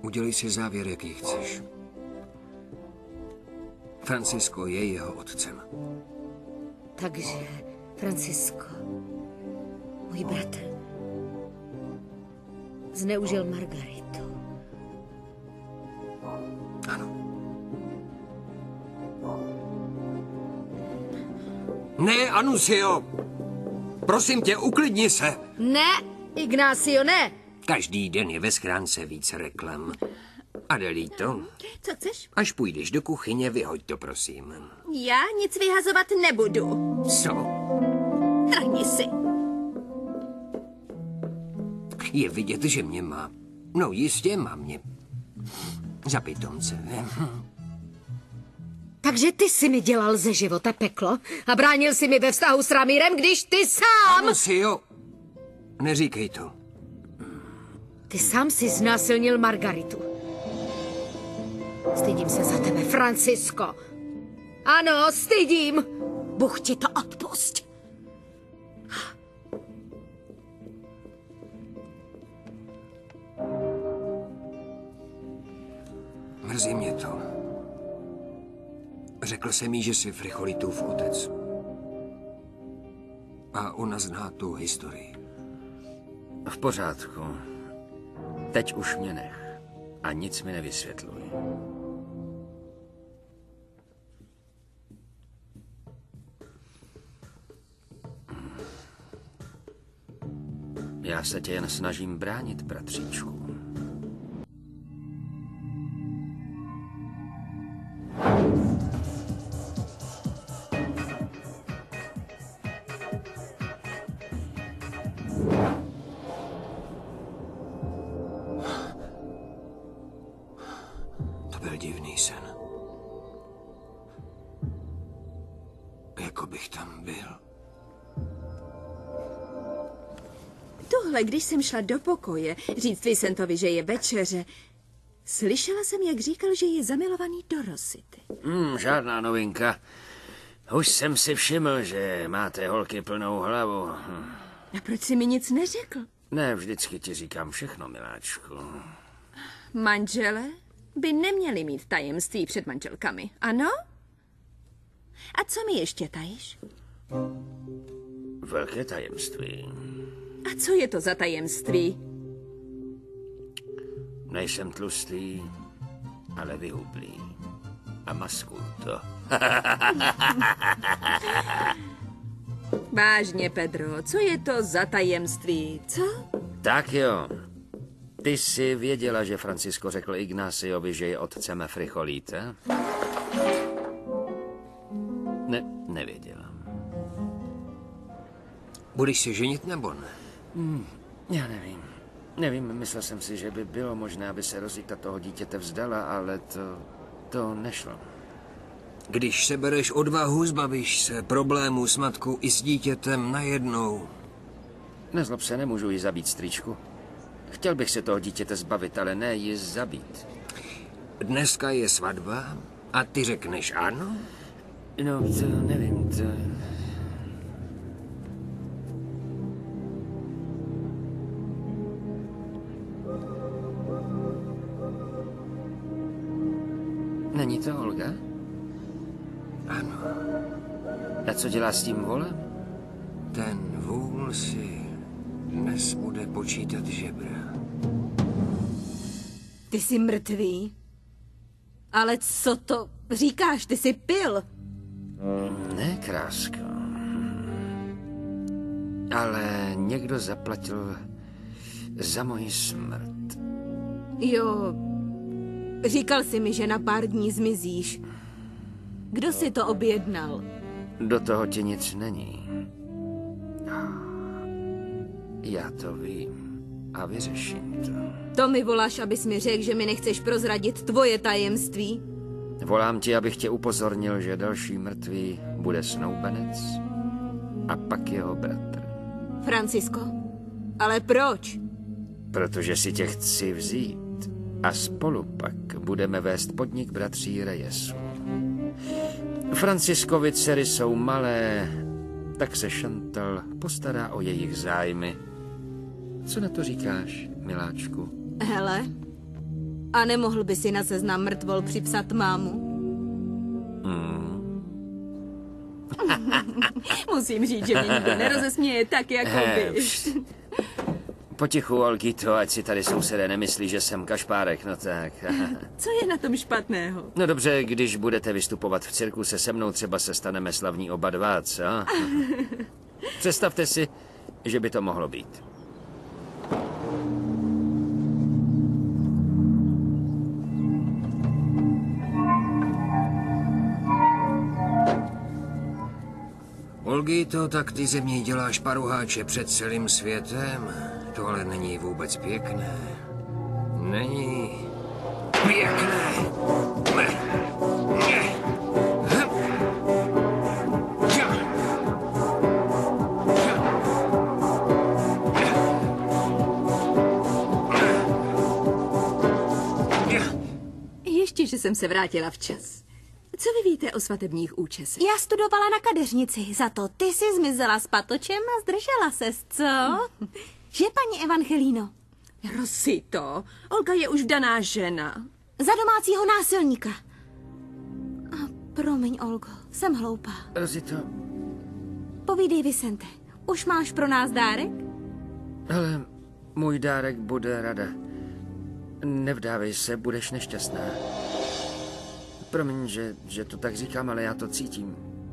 Udělej si závěr, jaký chceš. Francisco je jeho otcem. Takže Francisco, můj bratr, zneužil Margaritu. Ano. Ne, Anuncio! Prosím tě, uklidni se! Ne, Ignacio, ne! Každý den je ve schránce víc reklam. Adelito, Co chceš? až půjdeš do kuchyně, vyhoď to, prosím. Já nic vyhazovat nebudu. Co? Hrni si. Je vidět, že mě má. No jistě, má mě. Za pitomce. Takže ty jsi mi dělal ze života peklo a bránil si mi ve vztahu s Ramírem, když ty sám... Anuncio, neříkej to. Ty sám si znásilnil Margaritu. Stydím se za tebe, Francisco. Ano, stydím. Bůh ti to odpusť. Mrzí mě to. Řekl jsem jí, že jsi Frijolitův otec. A ona zná tu historii. V pořádku. Teď už mě nech. A nic mi nevysvětluj. Já se tě jen snažím bránit, bratříčku. To byl divný sen. Jako bych tam byl. Tohle, když jsem šla do pokoje, říct Vicentovi, že je večeře, slyšela jsem, jak říkal, že je zamilovaný do Rosity. Žádná novinka. Už jsem si všiml, že máte holky plnou hlavu. A proč jsi mi nic neřekl? Ne, vždycky ti říkám všechno, miláčku. Manžele by neměli mít tajemství před manželkami, ano? A co mi ještě tajíš? Velké tajemství. A co je to za tajemství? Nejsem tlustý, ale vyhublý. A maskuju to. Vážně, Pedro, co je to za tajemství, co? Tak jo. Ty jsi věděla, že Francisco řekl Ignáciovi, že je otcem Frijolita? Ne, nevěděla. Budeš se ženit nebo ne? Já nevím. Nevím, myslel jsem si, že by bylo možné, aby se Rosita toho dítěte vzdala, ale to nešlo. Když sebereš odvahu, zbavíš se problémů s matkou i s dítětem najednou. Nezlob se, nemůžu ji zabít, strýčku. Chtěl bych se toho dítěte zbavit, ale ne ji zabít. Dneska je svatba a ty řekneš ano? No, to nevím, to... Není to Olga? Ano. A co dělá s tím volem? Ten vůl si dnes bude počítat žebra. Ty jsi mrtvý? Ale co to říkáš? Ty jsi pil? Ne, krásko. Ale někdo zaplatil za moji smrt. Jo, říkal jsi mi, že na pár dní zmizíš. Kdo si to objednal? Do toho ti nic není. Já to vím a vyřeším to. To mi voláš, abys mi řekl, že mi nechceš prozradit tvoje tajemství? Volám ti, abych tě upozornil, že další mrtvý bude snoubenec a pak jeho bratr. Francisco, ale proč? Protože si tě chci vzít a spolu pak budeme vést podnik bratří Reyesu. Franciscovi dcery jsou malé, tak se Chantal postará o jejich zájmy. Co na to říkáš, miláčku? Hele, A nemohl by si na seznam mrtvol připsat mámu? Musím říct, že mě nikdo nerozesměje tak, jako vy. Potichu, Olgito, ať si tady sousedé nemyslí, že jsem kašpárek, no tak. Co je na tom špatného? No dobře, když budete vystupovat v cirkuse se mnou, třeba se staneme slavní oba dva, co? Představte si, že by to mohlo být. Olgito, tak ty ze mě děláš paruháče před celým světem? Tohle není vůbec pěkné. Není pěkné. Ještě, že jsem se vrátila včas. Co vy víte o svatebních účesech? Já studovala na kadeřnici, za to ty si zmizela s patočem a zdržela ses, co? Že, paní Evangelino? Rosito, Olga je už vdaná žena. Za domácího násilníka. A promiň, Olgo, jsem hloupá. Rosito, Povídej, Vicente, už máš pro nás dárek? hele, můj dárek bude rada. Nevdávej se, budeš nešťastná. Promiň, že to tak říkám, ale já to cítím.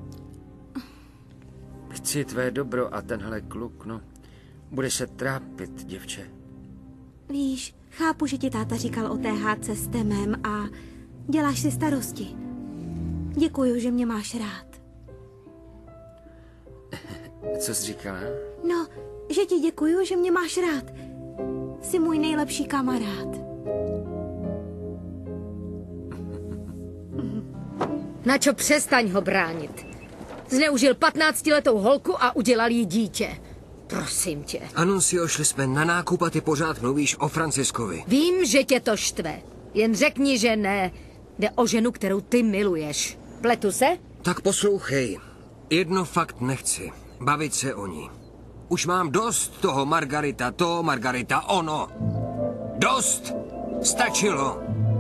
Chci tvé dobro a tenhle kluk, no, bude se trápit, děvče. Víš, chápu, že ti táta říkal o té hádce s Temem a děláš si starosti. Děkuju, že mě máš rád. Co jsi říkala? No, že ti děkuju, že mě máš rád. Jsi můj nejlepší kamarád. Načo, přestaň ho bránit. Zneužil 15letou holku a udělal jí dítě. Prosím tě. Anuncio, šli jsme na nákup a ty pořád mluvíš o Franciskovi. Vím, že tě to štve. Jen řekni, že ne. Jde o ženu, kterou ty miluješ. Pletu se? Tak poslouchej. Jedno fakt nechci. Bavit se o ní. Už mám dost toho Margarita to, Margarita ono. Dost! Stačilo!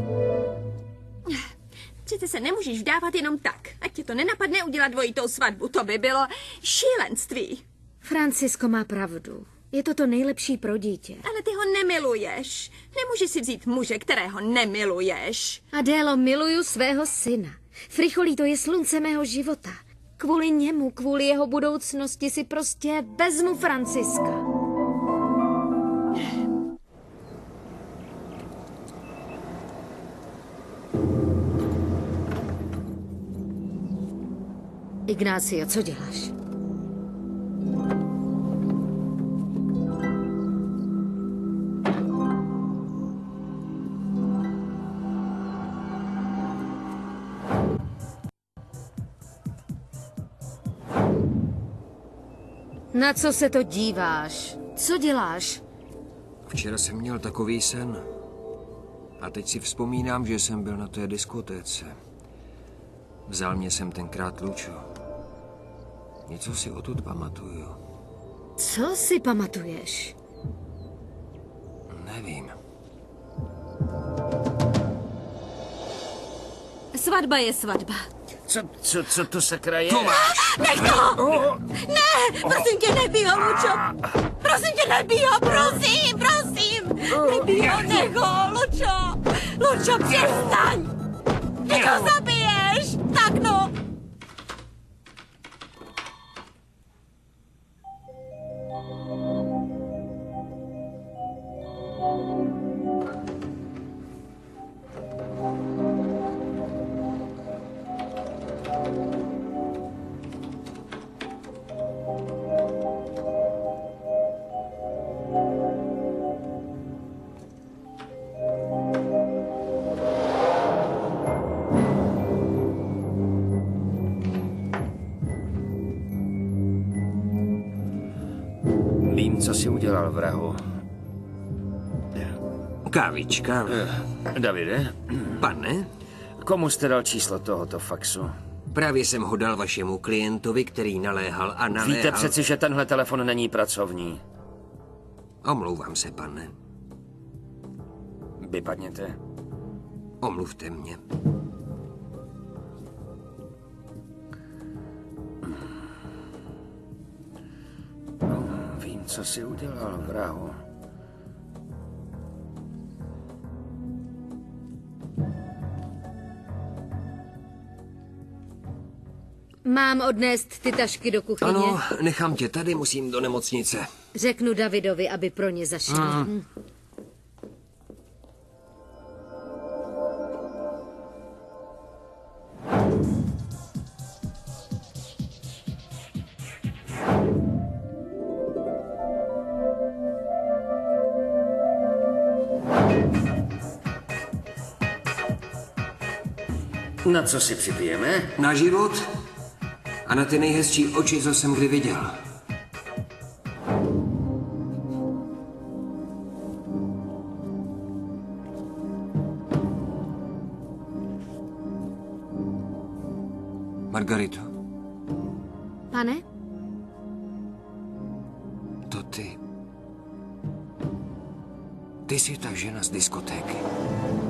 Přece se nemůžeš vdávat jenom tak. Ať tě to nenapadne udělat dvojitou svatbu, to by bylo šílenství. Francisco má pravdu. Je to to nejlepší pro dítě. Ale ty ho nemiluješ. Nemůžeš si vzít muže, kterého nemiluješ. Adélo, miluju svého syna. Fricholí, to je slunce mého života. Kvůli němu, kvůli jeho budoucnosti si prostě vezmu Franciska. Ignácio, co děláš? Na co se to díváš? Co děláš? Včera jsem měl takový sen. A teď si vzpomínám, že jsem byl na té diskotéce. Vzal mě sem tenkrát Lučo. Něco si odtud pamatuju. Co si pamatuješ? Nevím. Svatba je svatba. Co to sakra je? Tomáš! Nech to! Ne! Prosím tě, nebij ho, Lučo! Prosím tě, nebij ho, prosím, prosím! Nebij ho, nech ho, Lučo! Lučo, přestaň! Ty ho zabiješ! Tak no! Vím, co jsi udělal, vrahu. Kávička. Davide, Pane? komu jste dal číslo tohoto faxu? Právě jsem ho dal vašemu klientovi, který naléhal a naléhal. Víte přeci, že tenhle telefon není pracovní. Omlouvám se, pane. Vypadněte. Omluvte mě. Vím, co jsi udělal, vrahu. Mám odnést ty tašky do kuchyně? Ano, nechám tě tady, musím do nemocnice. Řeknu Davidovi, aby pro ně zašel. Na co si připijeme? Na život a na ty nejhezčí oči, co jsem kdy viděl. Margarito, Pane? to ty. Ty jsi ta žena z diskotéky.